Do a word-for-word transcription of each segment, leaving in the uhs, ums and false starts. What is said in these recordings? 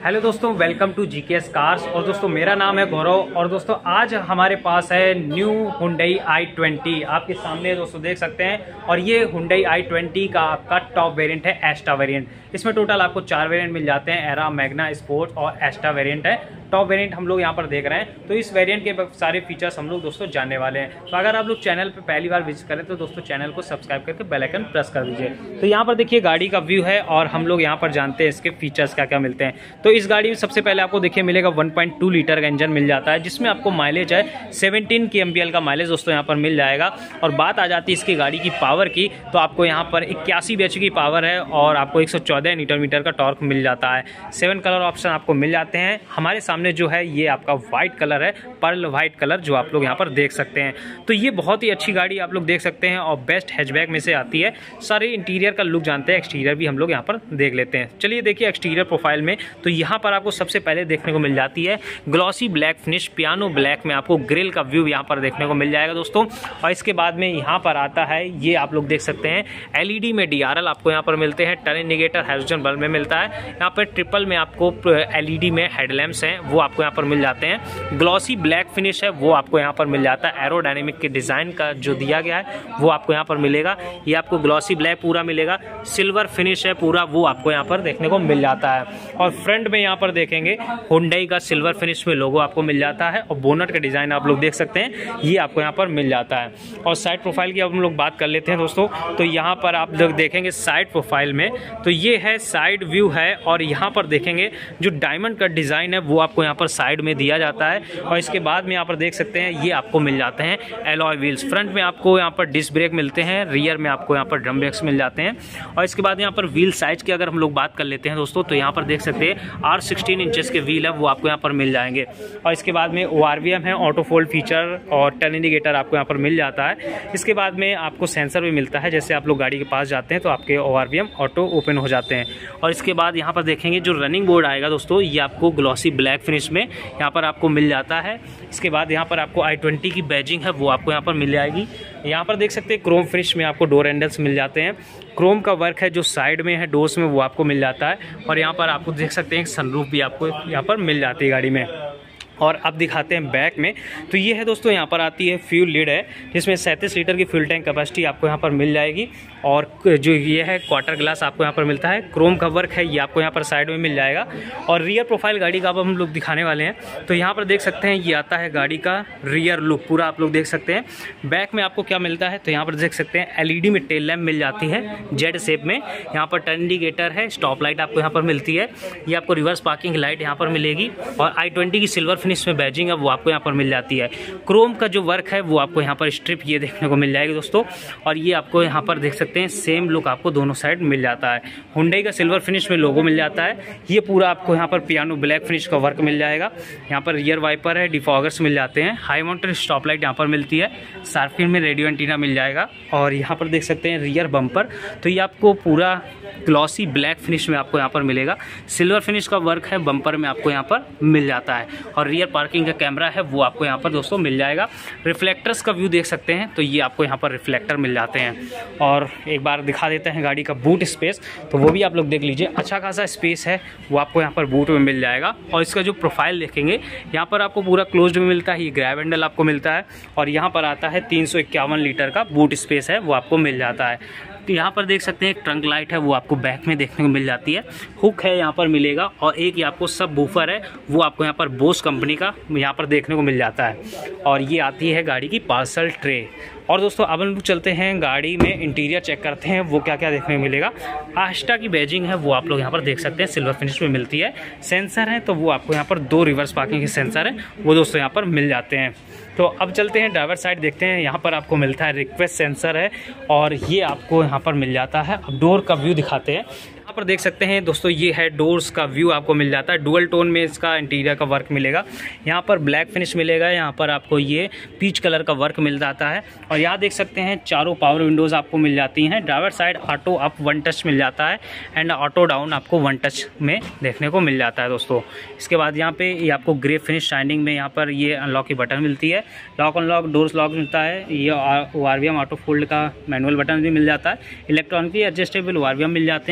Hello दोस्तों, welcome to GKS cars. और दोस्तों मेरा नाम है गौरव। और दोस्तों आज हमारे पास है न्यू हुंडई आई ट्वेंटी, आपके सामने दोस्तों देख सकते हैं। और ये हुंडई आई ट्वेंटी का आपका टॉप वेरिएंट है, एस्टा वेरिएंट। इसमें टोटल आपको चार वेरिएंट मिल जाते हैं, एरा, मैग्ना, स्पोर्ट और एस्टा वेरिएंट है। टॉप वेरिएंट हम लोग यहाँ पर देख रहे हैं। तो इस वेरिएंट के सारे फीचर्स हम लोग दोस्तों जानने वाले हैं। तो अगर आप लोग चैनल पे पहली बार विजिट करें तो दोस्तों चैनल को सब्सक्राइब करके बेल आइकन प्रेस कर दीजिए। तो यहाँ पर देखिए गाड़ी का व्यू है और हम लोग यहाँ पर जानते हैं इसके फीचर्स क्या क्या मिलते हैं। तो इस गाड़ी में सबसे पहले आपको देखिए मिलेगा वन पॉइंट टू लीटर का इंजन मिल जाता है, जिसमें आपको माइलेज है seventeen K M P L का माइलेज दोस्तों यहाँ पर मिल जाएगा। और बात आ जाती है इसकी गाड़ी की पावर की, तो आपको यहाँ पर इक्यासी बी एच की पावर है और आपको एक सौ चौदह न्यूटन मीटर का टॉर्क मिल जाता है। सेवन कलर ऑप्शन आपको मिल जाते हैं। हमारे सामने जो है ये आपका व्हाइट कलर है, पर्ल व्हाइट कलर, जो आप लोग यहाँ पर देख सकते हैं। तो ये बहुत ही अच्छी गाड़ी आप लोग देख सकते हैं और बेस्ट हैचबैक में से आती है। सारे इंटीरियर का लुक जानते हैं, एक्सटीरियर भी हम लोग यहाँ पर देख लेते हैं। चलिए देखिए एक्सटीरियर प्रोफाइल में, तो यहाँ पर आपको सबसे पहले देखने को मिल जाती है glossy black finish, piano black में आपको ग्रिल का व्यू यहाँ पर देखने को मिल जाएगा दोस्तों। और इसके बाद में यहाँ पर आता है, ये आप लोग देख सकते हैं एल ई डी में डी आर एल आपको यहाँ पर मिलते हैं। टर्न इंडिकेटर हाइड्रोजन बल्ब में मिलता है। यहाँ पर ट्रिपल में आपको एल ई डी में हेडलैम्प्स हैं, वो आपको यहाँ पर मिल जाते हैं। ग्लॉसी ब्लैक फिनिश है वो आपको यहाँ पर मिल जाता है। एरोडायनेमिक के डिजाइन का जो दिया गया है वो आपको यहाँ पर मिलेगा। ये आपको ग्लॉसी ब्लैक पूरा मिलेगा। सिल्वर फिनिश है पूरा, वो आपको यहाँ पर देखने को मिल जाता है। और फ्रंट में यहाँ पर देखेंगे हुंडई का सिल्वर फिनिश में लोगो आपको मिल जाता है। और बोनट का डिजाइन आप लोग देख सकते हैं, ये आपको यहाँ पर मिल जाता है। और साइड प्रोफाइल की अब हम लोग बात कर लेते हैं दोस्तों। तो यहाँ पर आप लोग देखेंगे साइड प्रोफाइल में, तो ये है साइड व्यू है। और यहाँ पर देखेंगे जो डायमंड का डिजाइन है वो आपको यहाँ पर साइड में दिया जाता है। और इसके बाद में यहाँ पर देख सकते हैं ये आपको मिल जाते हैं एलॉय व्हील्स। फ्रंट में आपको यहाँ पर डिस्क ब्रेक मिलते हैं, रियर में आपको यहाँ पर ड्रम ब्रेक्स मिल जाते हैं। और इसके बाद यहाँ पर व्हील साइज की अगर हम लोग बात कर लेते हैं दोस्तों, तो यहाँ पर देख सकते हैं आर सिक्सटीन इंचेस के व्हील है वो आपको यहाँ पर मिल जाएंगे। और इसके बाद में ओ आर वी एम है, ऑटो फोल्ड फीचर और टर्न इंडिकेटर आपको यहाँ पर मिल जाता है। इसके बाद में आपको सेंसर भी मिलता है, जैसे आप लोग गाड़ी के पास जाते हैं तो आपके O R V M auto open हो जाते हैं। और इसके बाद यहाँ पर देखेंगे जो रनिंग बोर्ड आएगा दोस्तों, ये आपको ग्लॉसी ब्लैक फिनिश में यहाँ पर आपको मिल जाता है। इसके बाद यहाँ पर आपको आई ट्वेंटी की बैजिंग है वो आपको यहाँ पर मिल जाएगी। यहाँ पर देख सकते हैं क्रोम फिनिश में आपको डोर हैंडल्स मिल जाते हैं। क्रोम का वर्क है जो साइड में है डोर्स में, वो आपको मिल जाता है। और यहाँ पर आपको देख सकते हैं सनरूफ भी आपको यहाँ पर मिल जाती है गाड़ी में। और अब दिखाते हैं बैक में, तो ये है दोस्तों यहाँ पर आती है फ्यूल लिड है, जिसमें सैंतीस लीटर की फ्यूल टैंक कैपेसिटी आपको यहाँ पर मिल जाएगी। और जो ये है क्वार्टर ग्लास आपको यहाँ पर मिलता है। क्रोम का वर्क है ये आपको यहाँ पर साइड में मिल जाएगा। और रियर प्रोफाइल गाड़ी का अब हम लोग दिखाने वाले हैं। तो यहाँ पर देख सकते हैं ये आता है गाड़ी का रियर लुक पूरा आप लोग देख सकते हैं। बैक में आपको क्या मिलता है, तो यहाँ पर देख सकते हैं एल ई डी में टेल लैम्प मिल जाती है जेड शेप में। यहाँ पर टर्न इंडिकेटर है, स्टॉप लाइट आपको यहाँ पर मिलती है। ये आपको रिवर्स पार्किंग लाइट यहाँ पर मिलेगी। और आई ट्वेंटी की सिल्वर फिनिश में बैजिंग है वो आपको यहाँ पर मिल जाती है। क्रोम का जो वर्क है वो आपको यहाँ पर स्ट्रिप ये देखने को मिल जाएगी दोस्तों। और ये आपको यहाँ पर देख सकते हैं सेम लुक आपको दोनों साइड मिल जाता है। हुंडई का सिल्वर फिनिश में लोगो मिल जाता है। ये पूरा आपको यहाँ पर पियानो ब्लैक फिनिश का वर्क मिल जाएगा। यहाँ पर रियर वाइपर है, डिफॉगर्स मिल जाते हैं। हाई माउंटेड स्टॉप लाइट यहाँ पर मिलती है। शार्क में रेडियो एंटीना मिल जाएगा। और यहाँ पर देख सकते हैं रियर बम्पर, तो ये आपको पूरा ग्लॉसी ब्लैक फिनिश में आपको यहाँ पर मिलेगा। सिल्वर फिनिश का वर्क है बम्पर में आपको यहाँ पर मिल जाता है। और रियर पार्किंग का कैमरा है वो आपको यहाँ पर दोस्तों मिल जाएगा। रिफ्लेक्टर्स का व्यू देख सकते हैं, तो ये आपको यहाँ पर रिफ्लेक्टर मिल जाते हैं। और एक बार दिखा देते हैं गाड़ी का बूट स्पेस, तो वो भी आप लोग देख लीजिए। अच्छा खासा स्पेस है वो आपको यहाँ पर बूट में मिल जाएगा। और इसका जो प्रोफाइल देखेंगे यहाँ पर आपको पूरा क्लोज्ड में मिलता है। ये ग्रैब हैंडल आपको मिलता है। और यहाँ पर आता है तीन सौ इक्यावन लीटर का बूट स्पेस है वो आपको मिल जाता है। तो यहाँ पर देख सकते हैं एक ट्रंक लाइट है वो आपको बैक में देखने को मिल जाती है। हुक है यहाँ पर मिलेगा। और एक ये आपको सब बूफर है वो आपको यहाँ पर बोस कंपनी का यहाँ पर देखने को मिल जाता है। और ये आती है गाड़ी की पार्सल ट्रे। और दोस्तों अब हम लोग चलते हैं गाड़ी में इंटीरियर चेक करते हैं वो क्या क्या देखने को मिलेगा। आस्टा की बैजिंग है वो आप लोग यहाँ पर देख सकते हैं, सिल्वर फिनिश में मिलती है। सेंसर है तो वो आपको यहाँ पर दो रिवर्स पार्किंग के सेंसर है वो दोस्तों यहाँ पर मिल जाते हैं। तो अब चलते हैं ड्राइवर साइड देखते हैं। यहाँ पर आपको मिलता है रिक्वेस्ट सेंसर है और ये आपको यहाँ पर मिल जाता है। अब डोर का व्यू दिखाते हैं। यहाँ पर देख सकते हैं दोस्तों ये है डोर्स का व्यू आपको मिल जाता है। डुअल टोन में इसका इंटीरियर का वर्क मिलेगा। यहाँ पर ब्लैक फिनिश मिलेगा। यहाँ पर आपको ये पीच कलर का वर्क मिल जाता है। और यहाँ देख सकते हैं चारों पावर विंडोज़ आपको मिल जाती हैं। Driver side auto up one touch मिल जाता है एंड ऑटो डाउन आपको वन टच में देखने को मिल जाता है दोस्तों। इसके बाद यहाँ पे ये आपको ग्रे फिनिश शाइनिंग में यहाँ पर ये अनलॉक की बटन मिलती है। लॉक अनलॉक डोर्स लॉक मिलता है। ये O R V M auto fold का मैनुअल बटन भी मिल जाता है। Electronically adjustable O R V M मिल जाते हैं। ग्रैब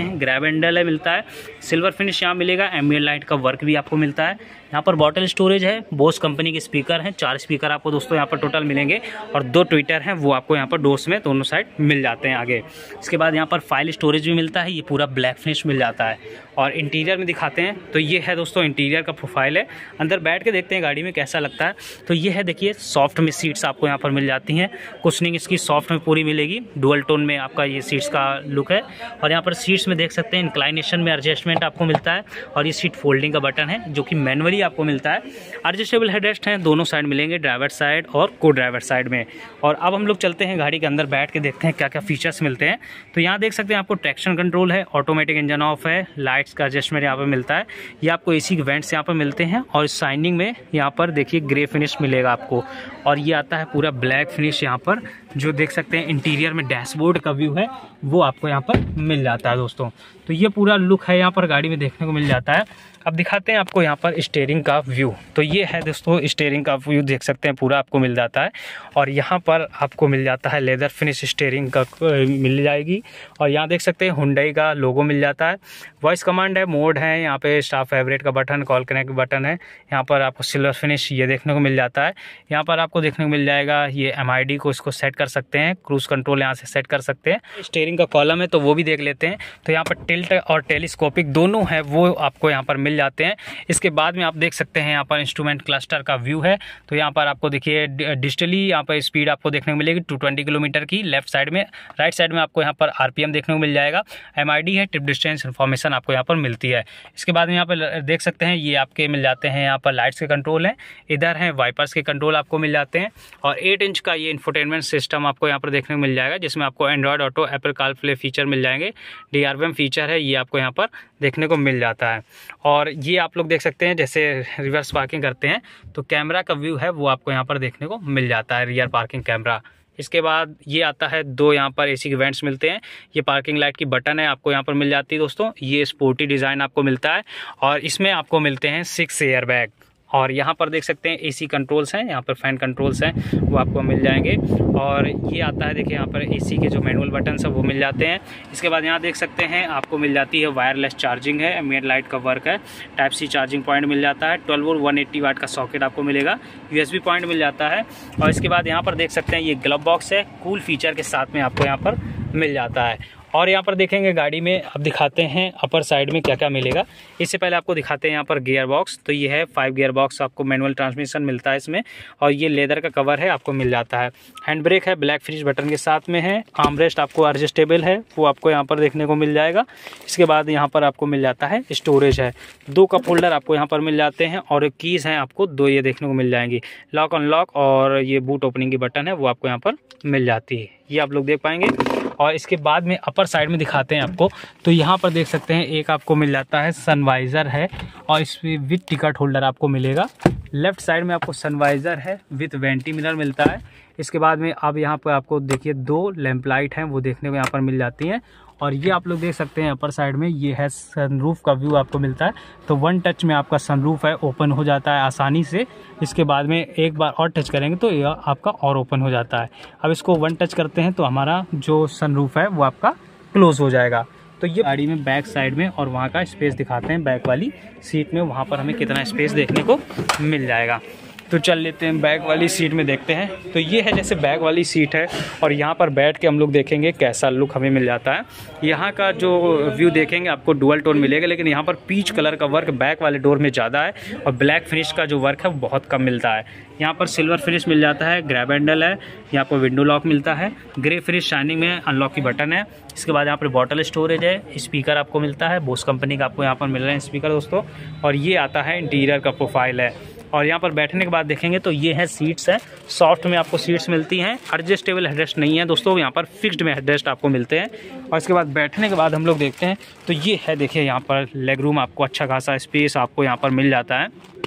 हैंडल है मिलता है, सिल्वर फिनिश यहाँ मिलेगा, एम्बिएंट लाइट का वर्क भी आपको मिलता है। यहाँ पर बॉटल स्टोरेज है, बोस कंपनी के स्पीकर हैं, चार स्पीकर आपको दोस्तों यहाँ पर टोटल मिलेंगे और दो ट्विटर हैं वो आपको यहाँ पर डोर्स में दोनों साइड मिल जाते हैं आगे। इसके बाद यहाँ पर फाइल स्टोरेज भी मिलता है, ये पूरा ब्लैक फिनिश मिल जाता है। और इंटीरियर में दिखाते हैं तो ये है दोस्तों इंटीरियर का प्रोफाइल है। अंदर बैठ के देखते हैं गाड़ी में कैसा लगता है। तो ये है देखिए सॉफ्ट में सीट्स आपको यहाँ पर मिल जाती हैं, कुशनिंग इसकी सॉफ्ट में पूरी मिलेगी, डुअल टोन में आपका ये सीट्स का लुक है। और यहाँ पर सीट्स में देख सकते हैं इंक्लाइनेशन में एडजस्टमेंट आपको मिलता है और ये सीट फोल्डिंग का बटन है जो कि मैनुअली आपको मिलता है। एडजस्टेबल हेडरेस्ट हैं, दोनों साइड मिलेंगे, ड्राइवर साइड और को ड्राइवर साइड में। और अब हम लोग चलते हैं गाड़ी के अंदर, बैठ के देखते हैं क्या क्या फीचर्स मिलते हैं। तो यहाँ देख सकते हैं आपको ट्रैक्शन कंट्रोल है, ऑटोमेटिक इंजन ऑफ है, लाइट्स का एडजस्टमेंट यहाँ पर मिलता है, ये आपको एसी के वेंट्स यहाँ पर मिलते हैं और शाइनिंग में यहाँ पर देखिए ग्रे फिनिश मिलेगा आपको। और ये आता है पूरा ब्लैक फिनिश यहाँ पर, जो देख सकते हैं इंटीरियर में डैशबोर्ड का व्यू है वो आपको यहाँ पर मिल जाता है दोस्तों। तो ये पूरा लुक है यहाँ पर गाड़ी में देखने को मिल जाता है। अब दिखाते हैं आपको यहाँ पर स्टीयरिंग का व्यू। तो ये है दोस्तों स्टीयरिंग का व्यू, देख सकते हैं पूरा आपको मिल जाता है। और यहाँ पर आपको मिल जाता है लेदर फिनिश स्टीयरिंग का मिल जाएगी। और यहाँ देख सकते हैं हुंडई का लोगो मिल जाता है। वॉइस कमांड है, मोड है, यहाँ पे स्टाफ फेवरेट का बटन, कॉल कनेक्ट बटन है। यहाँ पर आपको सिल्वर फिनिश ये देखने को मिल जाता है। यहाँ पर आपको देखने को मिल जाएगा ये एम आई डी को इसको सेट कर सकते हैं, क्रूज कंट्रोल यहाँ से सेट कर सकते हैं। स्टीयरिंग का कॉलम है तो वो भी देख लेते हैं। तो यहाँ पर टिल्ट और टेलीस्कोपिक दोनों है वो आपको यहाँ पर मिल जाते हैं। इसके बाद में आप देख सकते हैं यहाँ पर इंस्ट्रूमेंट क्लस्टर का व्यू है। तो यहाँ पर आपको देखिए डिजिटली यहाँ पर स्पीड आपको देखने को मिलेगी टू ट्वेंटी किलोमीटर की लेफ्ट साइड में। राइट साइड में आपको यहाँ पर आरपीएम देखने को मिल जाएगा। एम आई डी है, ट्रिप डिस्टेंस इन्फॉर्मेशन आपको यहाँ पर मिलती है। इसके बाद में यहाँ पर देख सकते हैं ये आपके मिल जाते हैं यहाँ पर लाइट्स के कंट्रोल हैं, इधर हैं वाइपर्स के कंट्रोल आपको मिल जाते हैं। और एट इंच का ये इंफोटेनमेंट सिस्टम आपको यहाँ पर देखने को मिल जाएगा, जिसमें आपको Android Auto, Apple Car Play feature मिल जाएंगे। D R V M feature है ये आपको यहाँ पर देखने को मिल जाता है। और ये आप लोग देख सकते हैं जैसे रिवर्स पार्किंग करते हैं तो कैमरा का व्यू है वो आपको यहाँ पर देखने को मिल जाता है, रियर पार्किंग कैमरा। इसके बाद ये आता है दो यहाँ पर एसी के वेंट्स मिलते हैं, ये पार्किंग लाइट की बटन है आपको यहाँ पर मिल जाती है दोस्तों। ये स्पोर्टी डिज़ाइन आपको मिलता है और इसमें आपको मिलते हैं सिक्स एयर बैग। और यहाँ पर देख सकते हैं एसी कंट्रोल्स हैं, यहाँ पर फैन कंट्रोल्स हैं वो आपको मिल जाएंगे। और ये आता है देखिए यहाँ पर एसी के जो मैनुअल बटन्स हैं वो मिल जाते हैं। इसके बाद यहाँ देख सकते हैं आपको मिल जाती है वायरलेस चार्जिंग है, एम्बिएंट लाइट का वर्क है, टाइप सी चार्जिंग पॉइंट मिल जाता है, twelve volt one eighty watt का सॉकेट आपको मिलेगा, यूएसबी पॉइंट मिल जाता है। और इसके बाद यहाँ पर देख सकते हैं ये ग्लव बॉक्स है, कूल फीचर के साथ में आपको यहाँ पर मिल जाता है। और यहाँ पर देखेंगे गाड़ी में, अब दिखाते हैं अपर साइड में क्या क्या मिलेगा। इससे पहले आपको दिखाते हैं यहाँ पर गियर बॉक्स। तो ये है फाइव गियर बॉक्स, आपको मैनुअल ट्रांसमिशन मिलता है इसमें। और ये लेदर का कवर है आपको मिल जाता है। हैंड ब्रेक है, ब्लैक फिनिश बटन के साथ में है। आर्मरेस्ट आपको एडजस्टेबल है वो आपको यहाँ पर देखने को मिल जाएगा। इसके बाद यहाँ पर आपको मिल जाता है स्टोरेज है, दो कप होल्डर आपको यहाँ पर मिल जाते हैं। और कीज़ हैं आपको दो ये देखने को मिल जाएंगी, लॉक अनलॉक और ये बूट ओपनिंग की बटन है वो आपको यहाँ पर मिल जाती है, ये आप लोग देख पाएंगे। और इसके बाद में अपर साइड में दिखाते हैं आपको। तो यहाँ पर देख सकते हैं एक आपको मिल जाता है सनवाइज़र है और इसमें विथ टिकट होल्डर आपको मिलेगा। लेफ्ट साइड में आपको सनवाइज़र है विथ वेंटी मिरर मिलता है। इसके बाद में अब यहाँ पर आपको देखिए दो लैंप लाइट हैं वो देखने को यहाँ पर मिल जाती हैं। और ये आप लोग देख सकते हैं अपर साइड में ये है सनरूफ का व्यू आपको मिलता है। तो वन टच में आपका सनरूफ है ओपन हो जाता है आसानी से। इसके बाद में एक बार और टच करेंगे तो यह आपका और ओपन हो जाता है। अब इसको वन टच करते हैं तो हमारा जो सनरूफ है वो आपका क्लोज हो जाएगा। तो ये गाड़ी में बैक साइड में और वहाँ का स्पेस दिखाते हैं, बैक वाली सीट में वहाँ पर हमें कितना स्पेस देखने को मिल जाएगा। तो चल लेते हैं बैक वाली सीट में देखते हैं। तो ये है जैसे बैक वाली सीट है और यहाँ पर बैठ के हम लोग देखेंगे कैसा लुक हमें मिल जाता है। यहाँ का जो व्यू देखेंगे आपको डुअल टोन मिलेगा, लेकिन यहाँ पर पीच कलर का वर्क बैक वाले डोर में ज़्यादा है और ब्लैक फिनिश का जो वर्क है वो बहुत कम मिलता है। यहाँ पर सिल्वर फिनिश मिल जाता है, ग्रैब हैंडल है, यहाँ पर विंडो लॉक मिलता है, ग्रे फिनिश शाइनिंग में अनलॉक की बटन है। इसके बाद यहाँ पर बॉटल स्टोरेज है, स्पीकर आपको मिलता है, बोस कंपनी का आपको यहाँ पर मिल रहे हैं स्पीकर दोस्तों। और ये आता है इंटीरियर का प्रोफाइल है। और यहाँ पर बैठने के बाद देखेंगे तो ये है सीट्स है, सॉफ्ट में आपको सीट्स मिलती हैं, एडजस्टेबल हेडरेस्ट नहीं है दोस्तों, यहाँ पर फिक्स्ड में हेडरेस्ट आपको मिलते हैं। और इसके बाद बैठने के बाद हम लोग देखते हैं तो ये है देखिए यहाँ पर लेग रूम, आपको अच्छा खासा स्पेस आपको यहाँ पर मिल जाता है।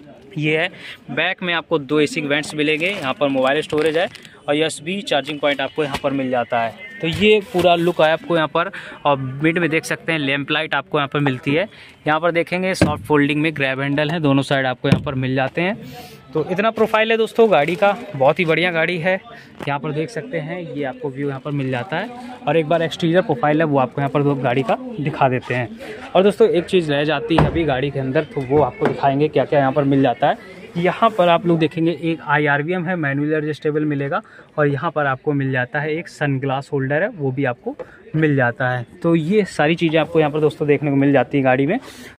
ये है बैक में आपको दो एसी वेंट्स मिलेंगे, यहाँ पर मोबाइल स्टोरेज है और यूएसबी चार्जिंग पॉइंट आपको यहाँ पर मिल जाता है। तो ये पूरा लुक है आपको यहाँ पर। और मिड में देख सकते हैं लैंप लाइट आपको यहाँ पर मिलती है। यहाँ पर देखेंगे सॉफ्ट फोल्डिंग में ग्रैब हैंडल है, दोनों साइड आपको यहाँ पर मिल जाते हैं। तो इतना प्रोफाइल है दोस्तों गाड़ी का, बहुत ही बढ़िया गाड़ी है। यहाँ पर देख सकते हैं ये आपको व्यू यहाँ पर मिल जाता है। और एक बार एक्सटीरियर प्रोफाइल है वो आपको यहाँ पर गाड़ी का दिखा देते हैं। और दोस्तों एक चीज़ रह जाती है अभी गाड़ी के अंदर, तो वो आपको दिखाएंगे क्या क्या यहाँ पर मिल जाता है। यहाँ पर आप लोग देखेंगे एक आई आर वी एम है, मैनुअल एडजस्टेबल मिलेगा। और यहाँ पर आपको मिल जाता है एक सन ग्लास होल्डर है, वो भी आपको मिल जाता है। तो ये सारी चीज़ें आपको यहाँ पर दोस्तों देखने को मिल जाती है गाड़ी में।